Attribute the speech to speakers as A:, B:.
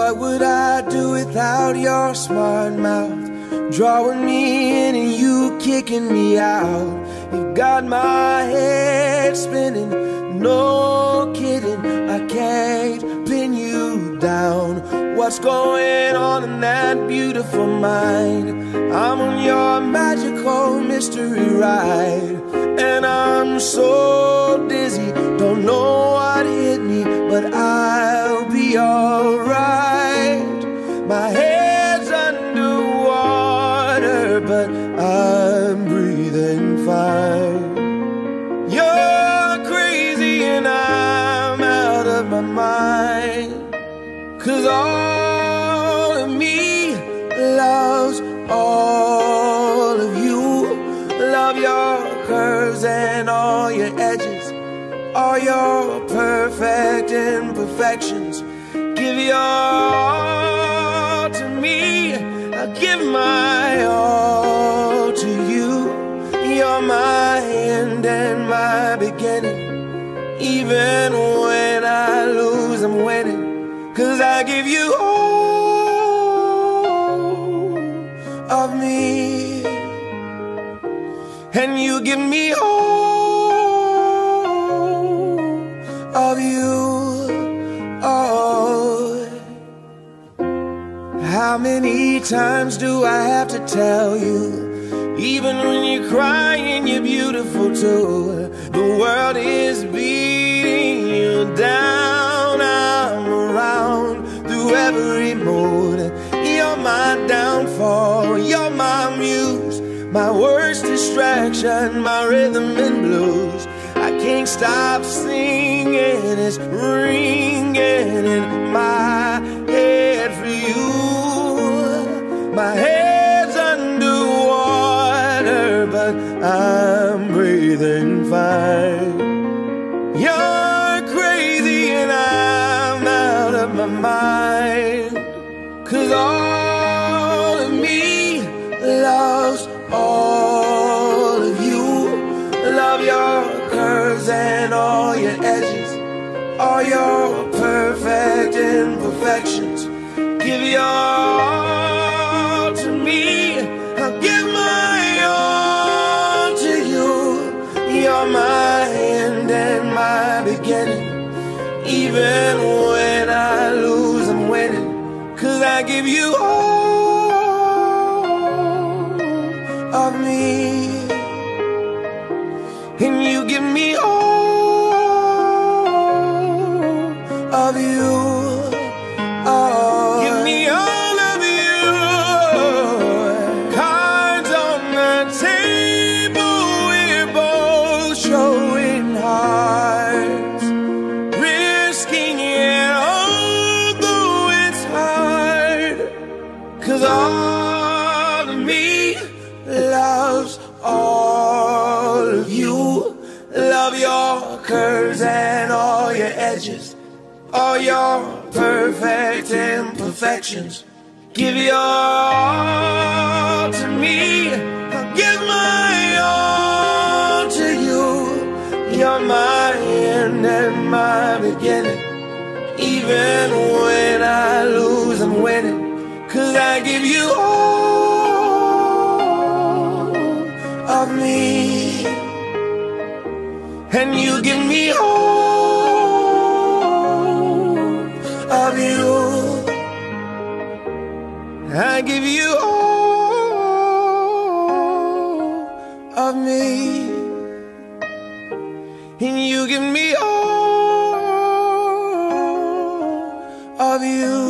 A: What would I do without your smart mouth, drawing me in and you kicking me out? You got my head spinning, no kidding, I can't pin you down. What's going on in that beautiful mind? I'm on your magical mystery ride, and I'm so dizzy, don't know what hit me, but I'll be alright. My head's underwater, but I'm breathing fine. You're crazy and I'm out of my mind, 'cause all of me loves all of you. Love your curves and all your edges, all your perfect imperfections. Give your all to me, I give my all to you. You're my end and my beginning. Even when I lose, I'm winning, 'cause I give you all of me, and you give me all of you. Oh, how many times do I have to tell you, even when you're crying, you're beautiful too. The world is beating you down, I'm around through every mood. You're my downfall, you're my muse, my worst distraction, my rhythm and blues. I can't stop singing, it's ringing in my head for you. My head's underwater, but I'm breathing fine. You're crazy and I'm out of my mind, 'cause all of me loves all of you. Love your curves and all your edges, all your perfect imperfections. Give your all to me, I'll give my all to you. You're my end and my beginning. Even when I lose, I'm winning, 'cause I give you all of me, and you give me all of you. Oh, give me all of you. Cards on the table, we're both showing hearts, risking it although it's hard, 'cause all of me loves all of you. Love your curves and all your edges, all your perfect imperfections. Give your all to me, I'll give my all to you. You're my end and my beginning. Even when I lose, I'm winning, 'cause I give you all of me, and you give me all of you. I give you all of me, and you give me all of you.